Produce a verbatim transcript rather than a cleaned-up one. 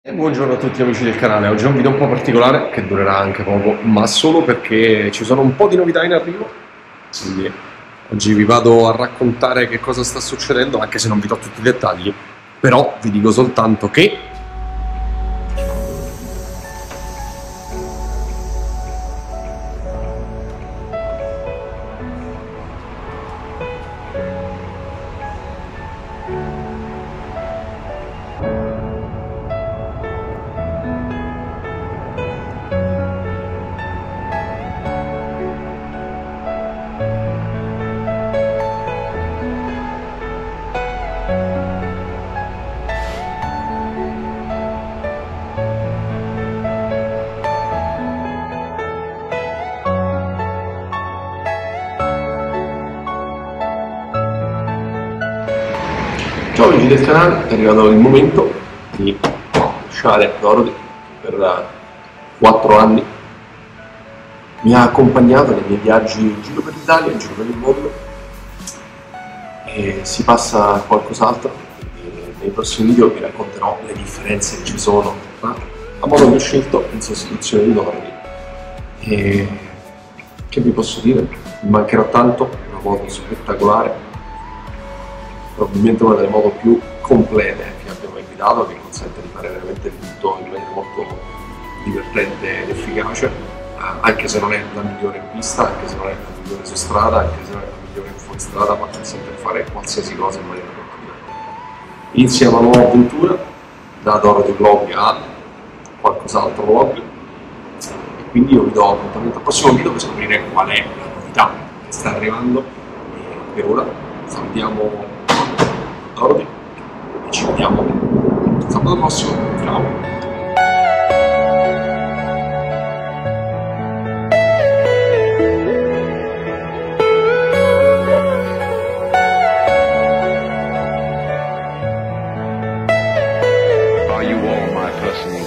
E buongiorno a tutti amici del canale, oggi è un video un po' particolare che durerà anche poco, ma solo perché ci sono un po' di novità in arrivo, quindi oggi vi vado a raccontare che cosa sta succedendo, anche se non vi do tutti i dettagli, però vi dico soltanto che ciao amici del canale, è arrivato il momento di lasciare Dorothy per quattro anni. Mi ha accompagnato nei miei viaggi in giro per l'Italia, in giro per il mondo e si passa a qualcos'altro. Quindi nei prossimi video vi racconterò le differenze che ci sono tra la moto che ho scelto in sostituzione di Dorothy. E che vi posso dire? Mi mancherà tanto, una moto spettacolare, probabilmente una delle moto più complete che abbiamo mai guidato, che consente di fare veramente tutto in maniera molto divertente ed efficace, eh, anche se non è la migliore in pista, anche se non è la migliore su strada, anche se non è la migliore in fuoristrada, ma consente di fare qualsiasi cosa in maniera molto divertente. Inizia una nuova avventura, da Dorothy Vlog a qualcos'altro vlog, e quindi io vi do appuntamento al prossimo video per scoprire qual è la novità che sta arrivando. E per ora salutiamo Dorothy e ci vediamo sabato prossimo. Ciao! Are you all my personal